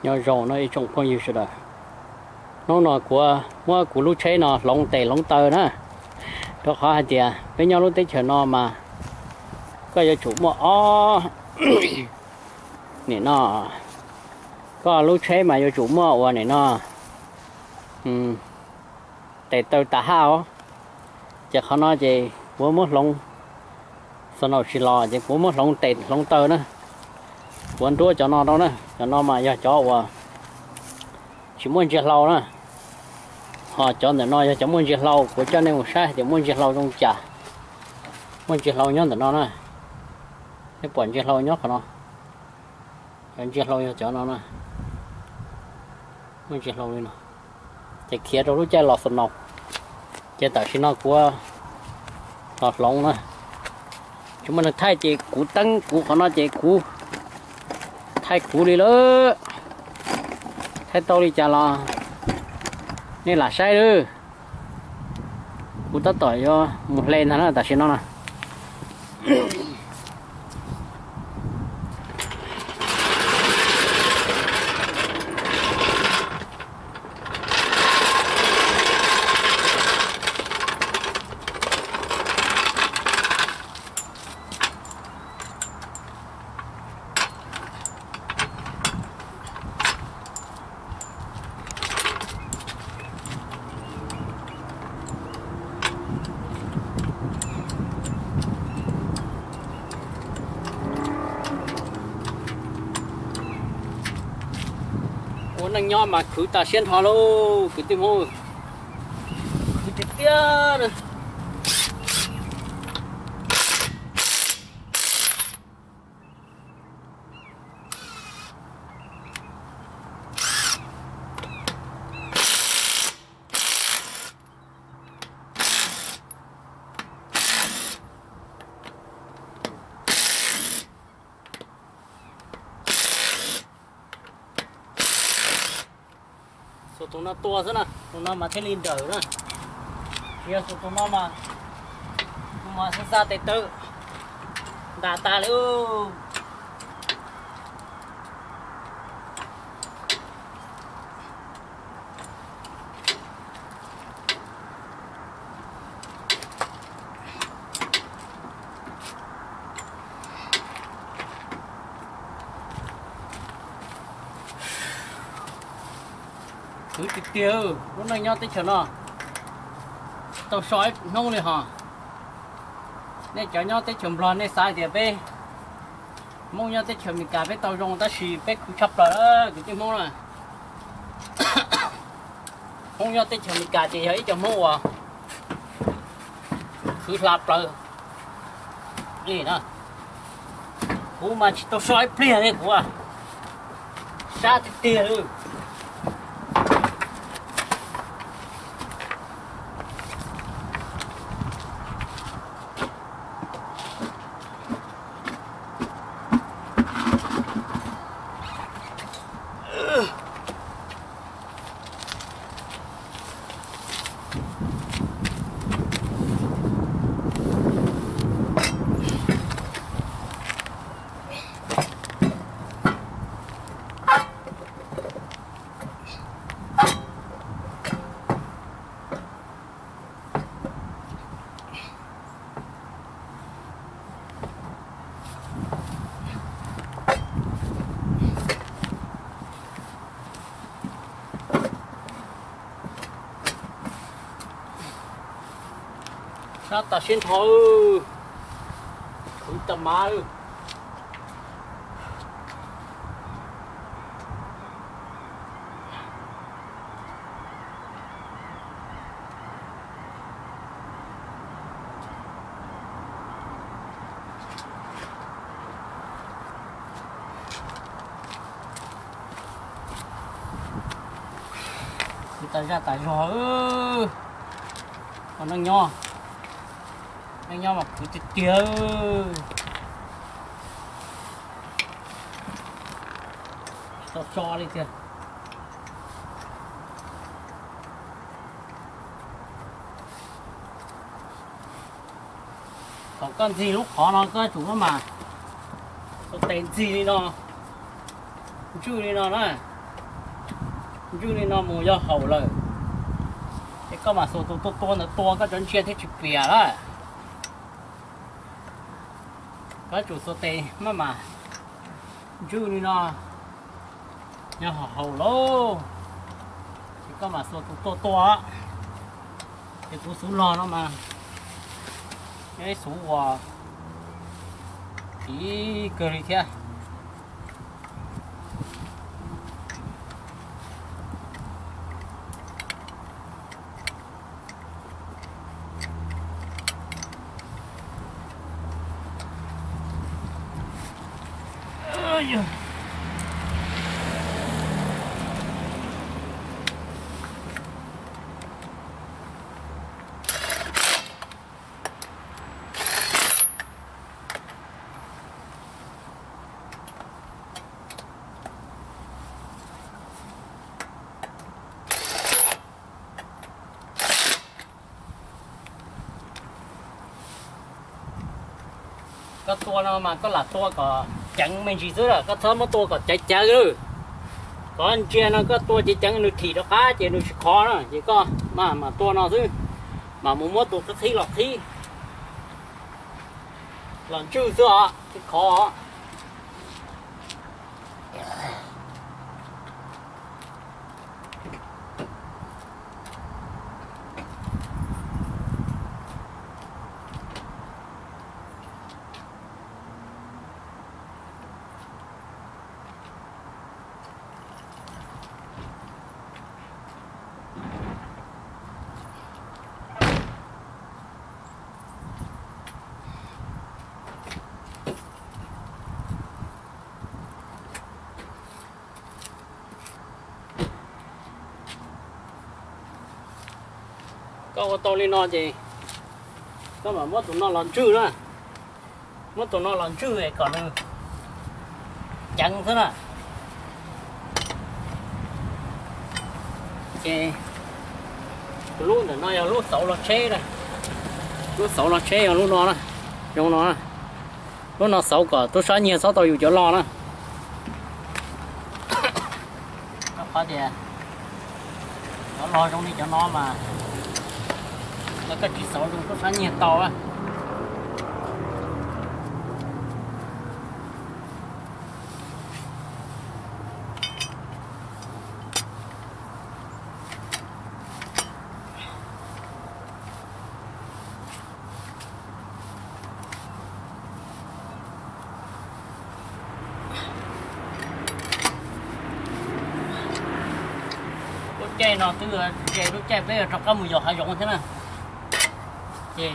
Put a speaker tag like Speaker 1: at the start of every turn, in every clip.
Speaker 1: nhỏ rau nó trồng con nhiều rồi nó của mua của lúa chế nó lông tè lông tơ đó đó khó hả chị à với nhau lúc tới chờ nó mà có giờ chủ mua nè nó có lúa chế mà giờ chủ mua và nè nó tè tơ tà hao chắc khó nói gì bố mất lông sau nó chỉ lo chứ bố mất lông tè lông tơ nữa quấn đuôi cho nó đâu nữa cho nó mà giờ chó và chỉ muốn chơi lâu nữa họ chọn để nói cho muốn chơi lâu của cho nên một sai thì muốn chơi lâu trong chả muốn chơi lâu nhớ để nó này cái quản chơi lâu nhớ của nó quản chơi lâu cho nó này muốn chơi lâu đi nó chạy kia đâu lúc chơi lọt sân nọc chơi tại khi nó của lọt lông nữa chúng mình thay chị củ tăng củ của nó chị củ thay củ đi nữa thay tao đi chả lo nên là sai nữa cú tất tỏi cho một lên thằng nó ta xin nó nè năng nho mà cứ ta xuyên thò luôn cứ tìm hồ cứ tiếp tiếp nữa số tụi nó to thế nè tụi nó mà thế lên trời nữa kia số tụi nó mà sẽ ra tới tự đà ta luôn cứ tiêu lúc này nhau tới chờ nó tàu sói nông này hả nên cho nhau tới chùm lon nên sai thì bé mong nhau tới chùm mình cả bé tàu rong ta xì bé cứ chập rồi đó cái tiếng mong này mong nhau tới chùm mình cả thì thấy cho mua à cứ lạp rồi gì nữa cú mà tàu sói plea đấy cú à sát thì tiền luôn sao ta xin thôi không tầm mà người ta ra tại rồi còn đang nho anh nhau mà cứ tiêu cho đi kìa còn con gì lúc khó nó cơ chúng nó mà có tên gì đi nó chui đi nó này chú nên nó mua cho hậu rồi cái có mà số to cái chân chia thế chụp bìa đó cái chủ số tê mà chú nên nó hậu lô cái có mà số to cái số số lo nó mà cái số hòa thì cười đi thế cái tua nó mà có là tua có chẳng mình chỉ rồi cái thơm nó tua có chạy chạy rồi còn chia nó có tua chỉ chẳng được thì nó khá chỉ được khó nữa chỉ có mà tua nó chứ mà muốn tua cái thi lọc thi lần chưa chưa cái khó có to lên nó gì có mà mất tụi nó lần chữ nữa mất tụi nó lần chữ này còn chẳng thế nào cái lúc này nó là lúc xấu là chế này lúc xấu là chế lúc nó này trong nó lúc nó xấu cả tôi sáng nhiều xấu tôiอยู่chỗ lo nữa nó có gì nó lo trong đi cho nó mà nó cái chỉ số luôn có sáng nhiều to á chơi nó từ chơi lúc chơi bây giờ trong cái mùi giò hay giống thế nào chơi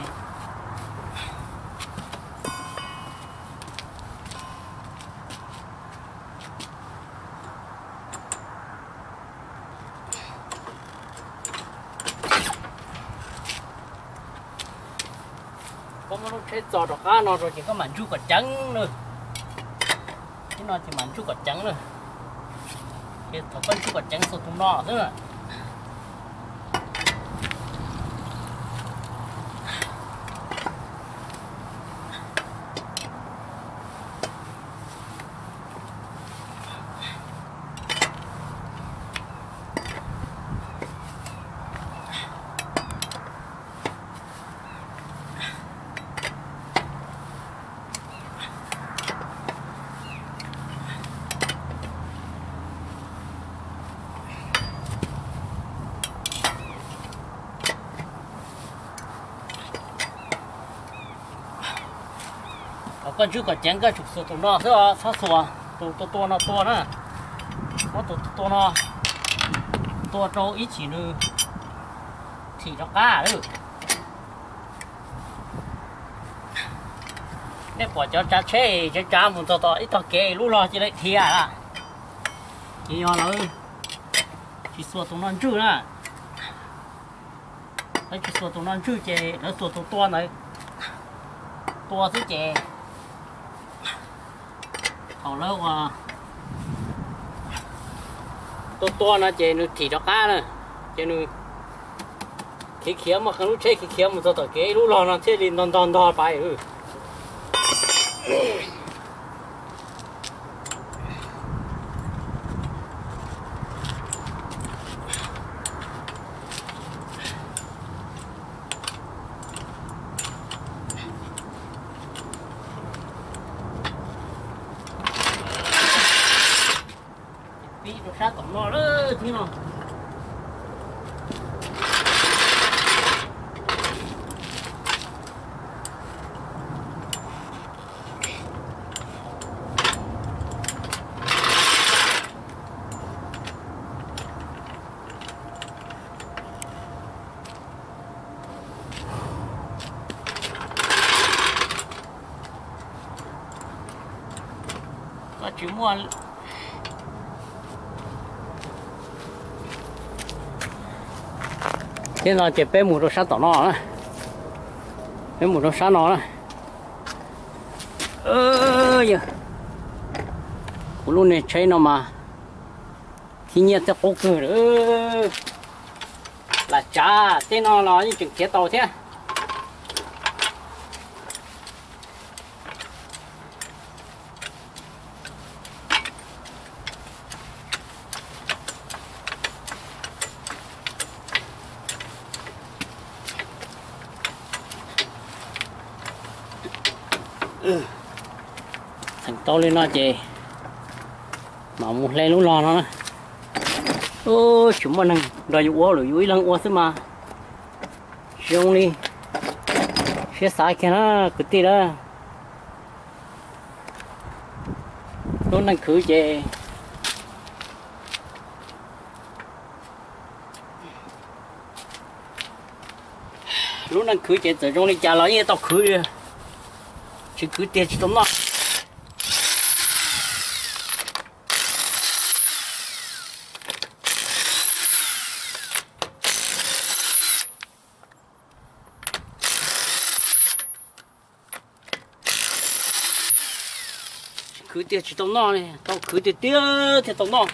Speaker 1: có mà nó chơi trò đó cá nó rồi chỉ có mảnh chú quả trắng nữa cái nó chỉ mảnh chú quả trắng nữa cái thằng con chú quả trắng số tụi nó nữa con chú có chén cái chục số tụi nó thế à sao số tụi nó to nữa có tụi nó to trâu ít chỉ nữa thì nó cá nữa nếu bỏ cho cha chế cho cha một to ít to kê lú lo chỉ lấy thìa à chỉ ho nữa chỉ số tụi nó chú nữa lấy chỉ số tụi nó chú chế nó số tụi to này to thứ chế hầu lâu à to nó chơi nó thì nó cá nè chơi nó khi khía mà không lúc chơi khi khía mà tao cái lúc lo nó chơi đi đòn phải nó đó thì nó chỉ mua thế là chỉ bé một đôi sát tỏ nó nữa bé một đôi sát nó nữa giờ luôn này chơi nó mà khi nhiên sẽ cố cười nữa là chả thế nó như chuyện kia tàu thế thằng to lên nó chị mà một lên lúc lo nó nè ô chúng mình đòi uống rồi uống lần uống xem mà xong đi phía sai kia nó cứ tí đó nó đang khử chị lúc đang khử chị từ trong đi trả lại như tao khử chỉ khử tiền chỉ tốn nó cứ tiền chỉ tông nó này, tao cứ tiền tiếc thì tông nó.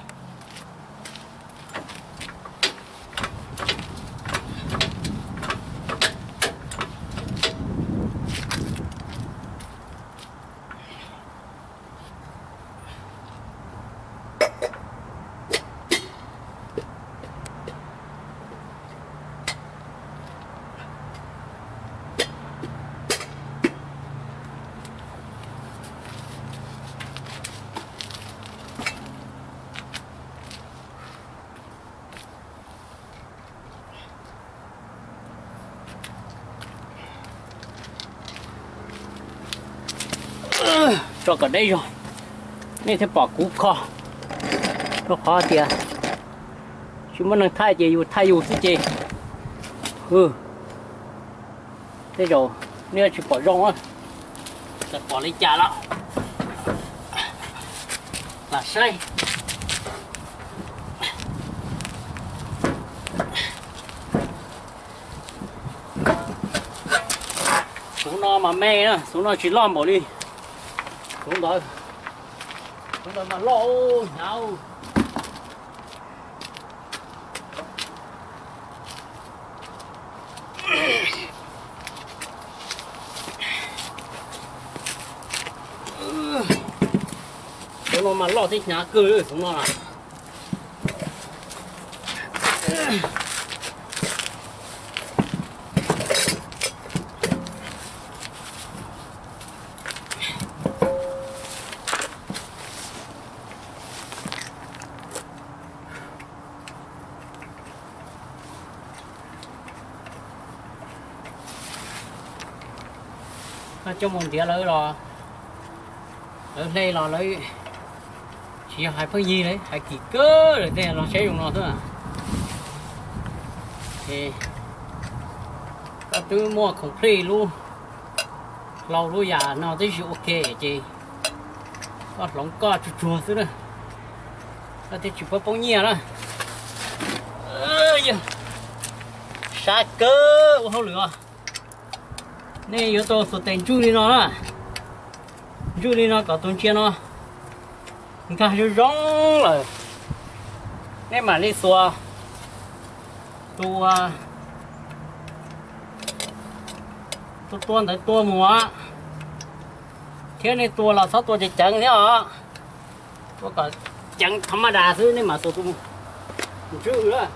Speaker 1: Cho cả đây rồi nên phải bỏ củ kho nó khó thì chúng mình thay dù cái gì thế rồi nên chỉ bỏ rong á sẽ bỏ lấy chả đó là sai xuống nó mà mê nữa xuống nó chỉ lo bỏ đi xuống đó mà lo nhau xuống nó mà lo thích nhà cười xuống nó này trong một tiếng lấy lò ở đây lò lấy chỉ hai phần gì đấy hai kỳ cơ để thế nó sẽ dùng nó thôi à thì các thứ mua không free luôn lâu luôn già nó tới sự ok chị có lỏng co chua chua thế này có thể chụp bao nhiêu đó sa cơ không lửa nên yếu tố số tiền chú đi nó là chú đi nó có tôn chia nó người ta cứ rong rồi nên mà đi xua tôi tuôn tới tua mùa thế này tua là sáu tua chỉ chẳng thế hả tôi có chẳng thầm đà thứ nên mà số tôi chú nữa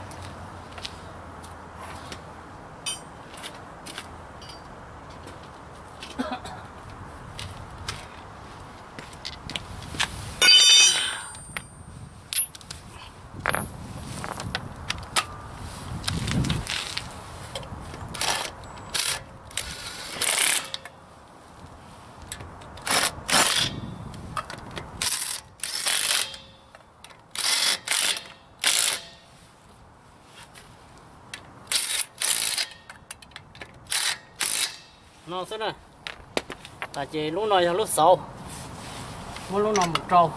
Speaker 1: nó sẽ nè ta chỉ lúc này là lúc sau muốn lúc nào một trâu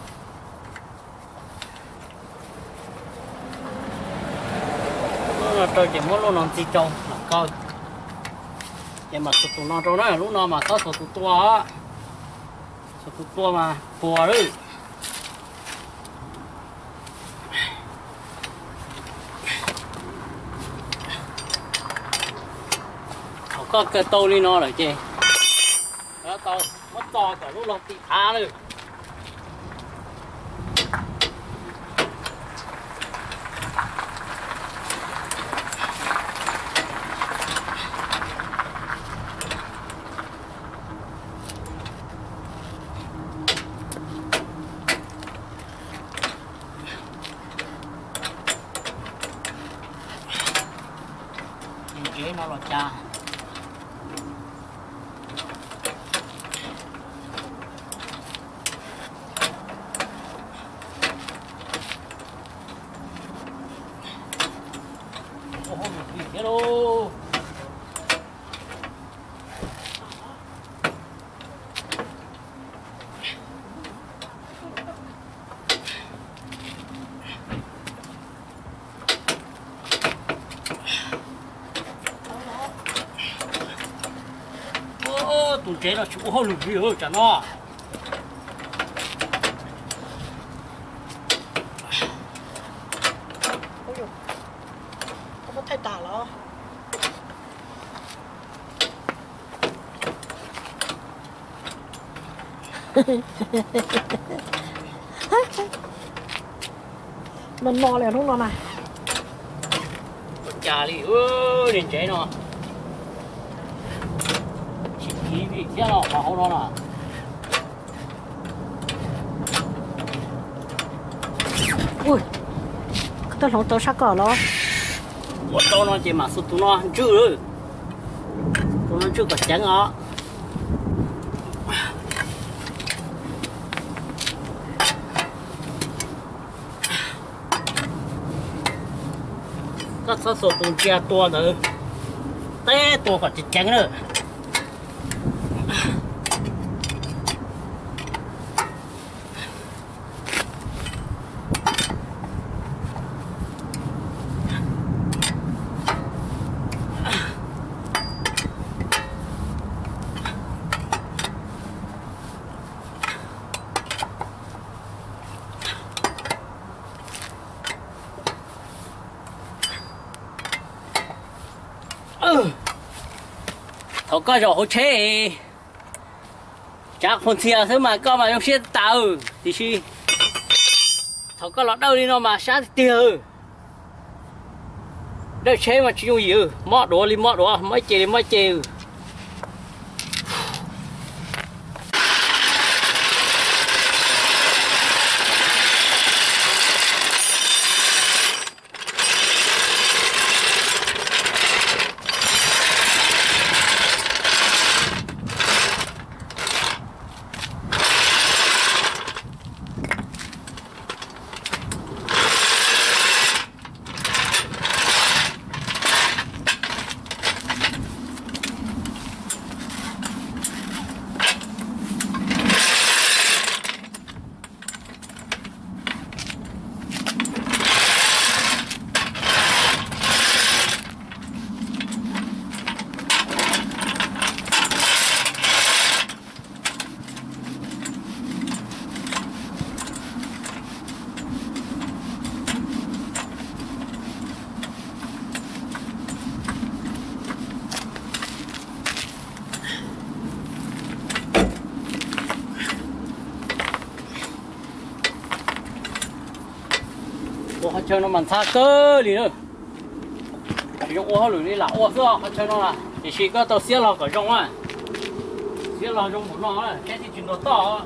Speaker 1: nó trâu chỉ muốn lúc nào chỉ trâu là coi nhưng mà tụi nó trâu đó lúc nào mà có tụi tua mà bùa đấy có cái tô đi nó rồi chứ đó tô mất to cả lúc nó bị phá luôn chế nó là cha hello tụi chế là chủ hôn lụt gì hơn chả nó
Speaker 2: không có thay tả nó mình mò liền không nó này
Speaker 1: chả đi ơi đến chế nó chỉ vì thế nào mà không nó là
Speaker 2: ui cái lồng tàu sắc cỏ nó
Speaker 1: một tao nó chỉ mà sụt tụi nó chưa tụi nó chưa có trắng nó các số số tụi chia tua nữa té tua còn chỉ trắng nữa thầu có rồi hỗ trợ chắc phần thìa thứ mà có mà trong xe tàu thì chi thầu có lọt đâu đi nó mà sát tiêu đây chế mà chịu gì mót đũa mấy chè họ chơi nó bằng xa cơ đi nữa dùng ô lưỡi đi là ô xưa họ chơi nó là chỉ có tàu xe lò cả trong á xe lò trong một nó là cái gì chuyện nó to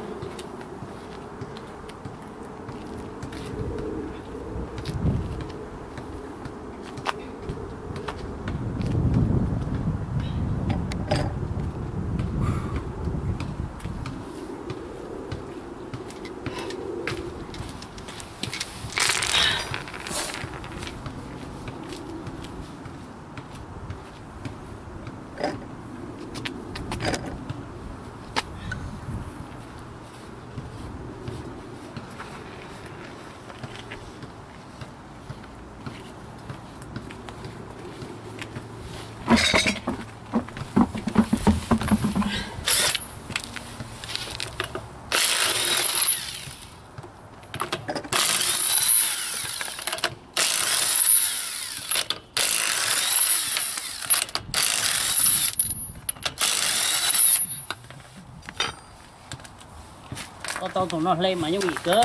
Speaker 1: ô tô tụi nó lên mà những bị cỡ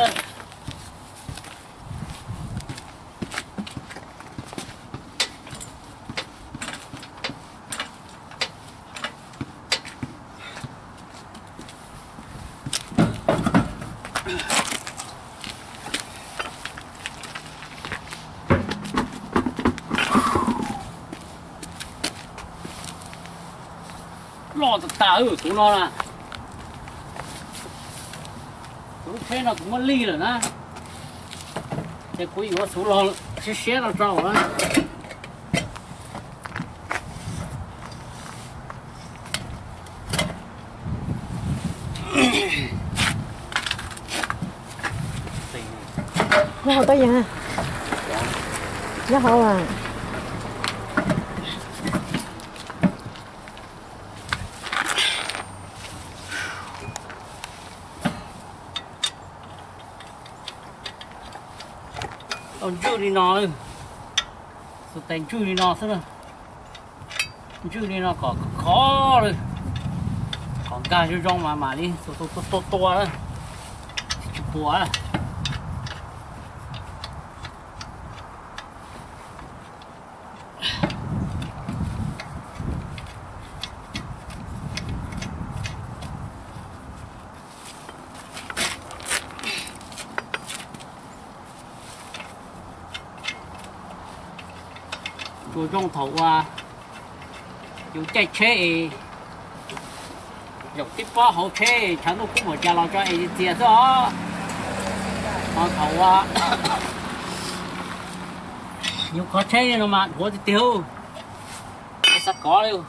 Speaker 1: lo tao tụi nó là tụi thế nó cũng mất ly rồi nè để quý nó số lo xé nó trâu á
Speaker 2: nó hậu tới giờ nó hậu à
Speaker 1: ông chú đi nó số tiền chú đi nó thế nào chú đi nó có khó rồi còn cả chú trong mà đi to đó chú bùa á chú trong thầu à chú chạy chế dọc tiếp qua hậu chế chẳng có cũng một nhà lo cho ai tiền đó họ thầu à nhiều khó chế nó mà của thì tiêu sắp có luôn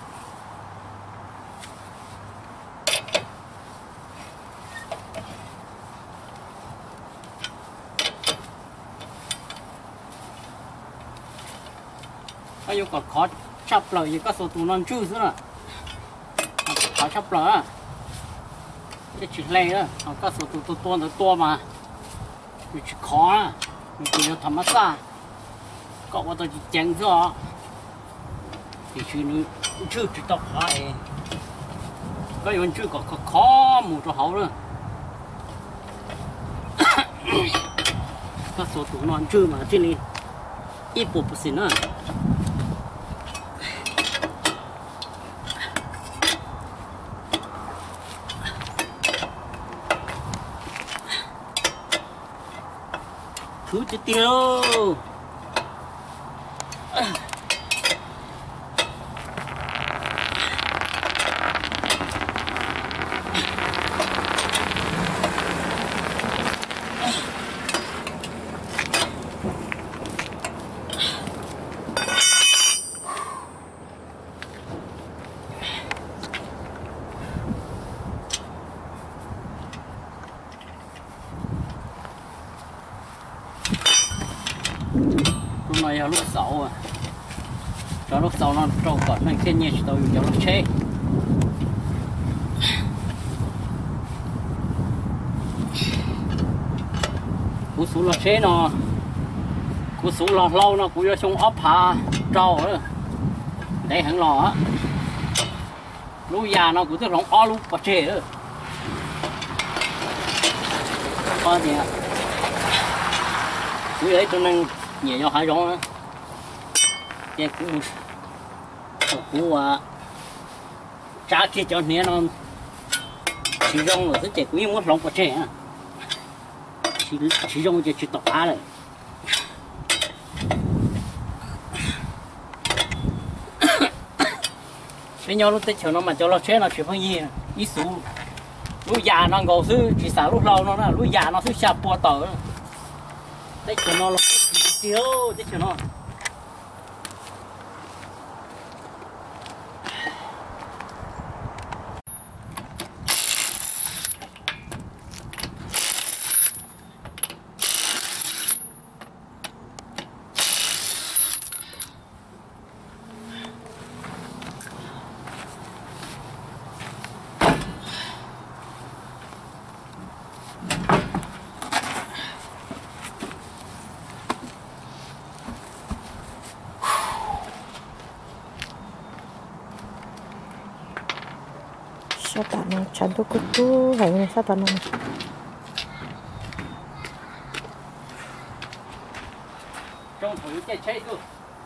Speaker 1: bây giờ còn khó chắp lời gì có số tụ non chữ nữa khó chắp lời cái chuyện này đó có số tụ to mà chuyện khó mình chỉ là thầm sa có bao giờ chỉ chén rồi thì chuyện chữ chỉ đọc hay có những chữ có khó một chỗ hậu nữa có số tụ non chữ mà trên này ít bộ bút nữa thứ chỉ tiêu này là lúc sau à cho lúc sau nó trâu còn mình thiên nhiên tôi cho nó chế cú số là chế nó cú số là lâu nó cú cho xuống ốp hà trâu nữa để hẳn lò á lúc già nó cũng tức lòng ó lúc có chế nữa có gì ạ cú ấy cho nên nhiều nhau hai giống á cái cú trả kia cho nên nó chỉ giống rồi cái cú muốn lòng có chế á chỉ giống chỉ tọt á rồi bây giờ lúc tết chiều nó mà cho nó chế nó chỉ phong gì ít số lúc già nó ngầu sư chỉ xả lúc lâu nó là lúc già nó sư sạp bùa tờ tết chiều nó tiêu tết chiều nó
Speaker 2: sao ta nó chán tôi cứ vậy này sao ta nó
Speaker 1: trong thử chạy chạy thôi.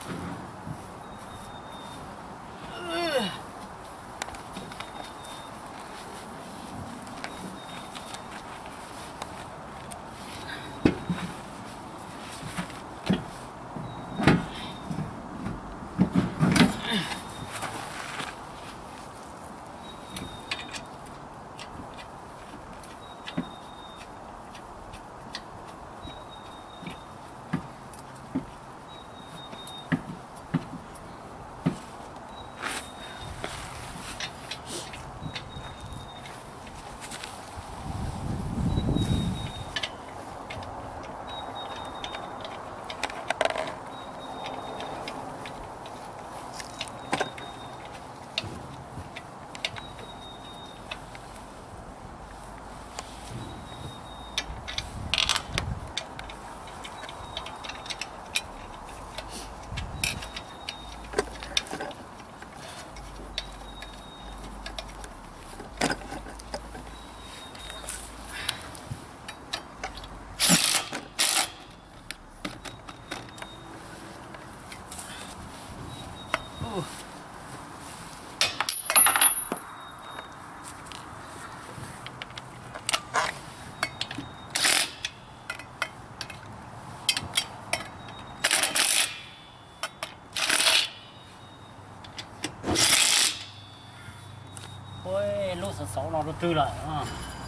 Speaker 1: Ôi, lúc sợ xấu nó trừ lại à.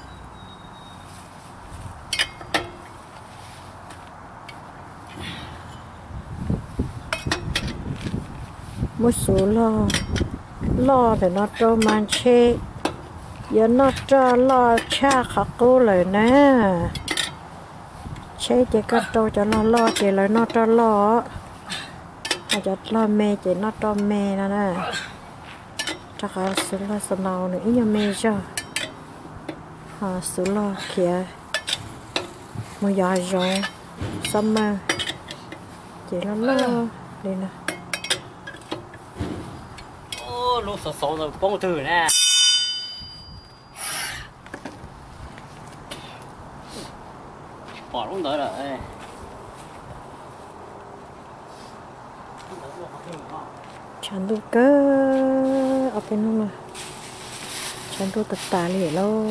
Speaker 2: một số lo để nó cho man chê giờ nó cho lo cha khắc cô lời nè chê chỉ có cho nó lo chỉ lời nó cho lo hay cho lo mê chỉ nó cho mê nè nè chắc là số lo số nào nữa ý mê cho số lo kia một giờ rồi xong mà chỉ lo đây nè
Speaker 1: Lúc sợ xấu rồi bông thử nè. Bỏ luôn tới rồi.
Speaker 2: chẳng đủ cơ ở bên nó mà chẳng đủ tất cả liền lo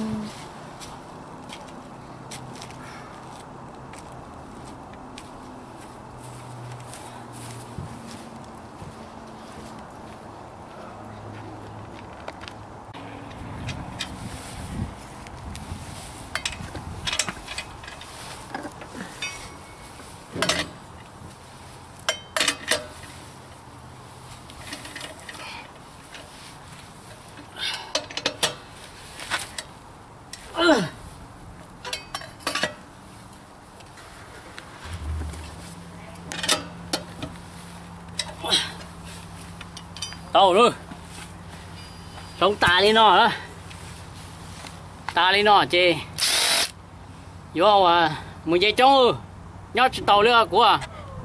Speaker 1: Tàu rồi. Sống ta đi nó đó. Ta đi nó chê. Vô mình dây trống nhớ tàu nữa của.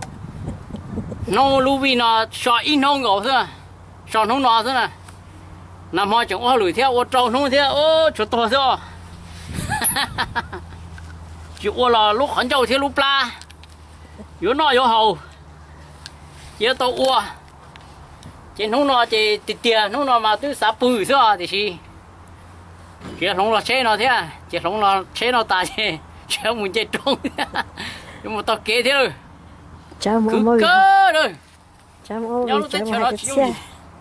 Speaker 1: Nó lưu vi nó sợ ít nó ngộ thôi. Sợ nó nó thôi nè. Nằm hoa chẳng ô lùi theo ô trâu nó theo ô chuột to thôi. Chỉ ô là lúc khẩn châu theo lúc la. Vô nó vô hầu. Chỉ tàu ô. Chỉ nó nó chỉ tiền nó mà tôi xả bự thôi thì gì. Chỉ nó chế nó thế chỉ nó chế nó ta chứ chứ muốn chơi trống. Nhưng mà tao kế thế rồi.
Speaker 2: chào mơ
Speaker 1: Cứ cơ rồi.
Speaker 2: chào mơ
Speaker 1: Nhau nó
Speaker 2: chào
Speaker 1: cho
Speaker 2: mơ
Speaker 1: nó
Speaker 2: cái
Speaker 1: chịu.
Speaker 2: xe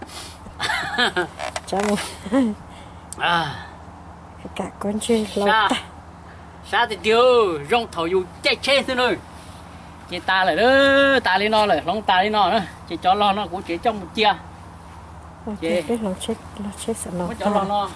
Speaker 2: chào mơ cả con chơi lâu ta
Speaker 1: sao thì tiêu rong thầu dù chạy chết thôi rồi. Chị ta lại đó ta lên nó lại lông ta lên nó nữa chị cho lo nó cũng chỉ trong một chia
Speaker 2: cái lòng chết sợ nó
Speaker 1: cho lo nó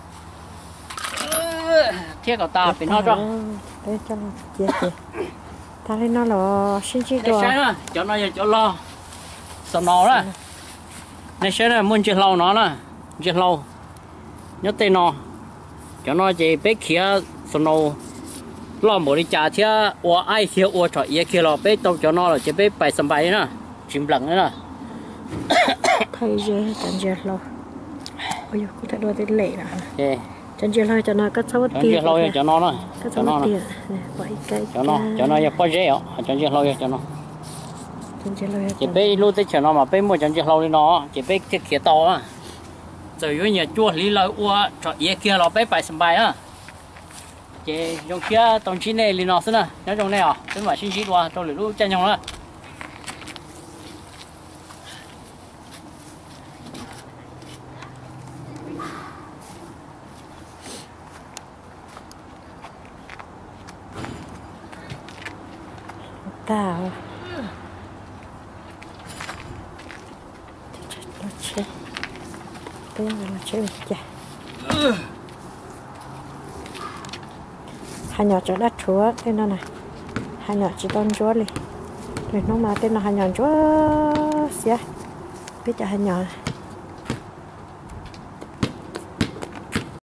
Speaker 1: thiết của ta phải nó cho
Speaker 2: đây cho chia kìa ta lên nó là xin chi đồ
Speaker 1: cho nó cho lo sợ nó đó này sẽ là muốn chơi lâu nó nè chơi lâu nhớ tên nó cho nó chỉ biết kia sợ nó lo một đi trả thì ở ai thì ở chỗ ý kia lo biết đâu cho nó là chỉ biết bài sắm bài nữa chìm lặng nữa
Speaker 2: thầy dễ chẳng dễ lâu ôi cô thấy đôi tên lệ nè
Speaker 1: ok
Speaker 2: chẳng dễ lâu cho nó cắt sáu tiền
Speaker 1: cho lâu cho nó nữa
Speaker 2: cắt sáu tiền vậy cái
Speaker 1: cho nó cho có dễ ạ cho dễ lâu cho nó
Speaker 2: chân chỉ lời
Speaker 1: chỉ bé lúc tới chờ nó mà bé mua chẳng chỉ lâu đi nó chỉ bé cái kia to á rồi với nhà chua lý lợi ua cho ý kia nó bé phải sầm bài á chỉ trong kia tổng chi này lý nó xin à nhớ trong này à xin mà xin chỉ qua trong lửa lúc chân nhau đó
Speaker 2: tao nó chết bây giờ nó chết chả hai nhỏ cho đất chúa thế nó này hai nhỏ chỉ con chúa đi rồi nó mà tên là hai nhỏ chúa xía biết cho hai nhỏ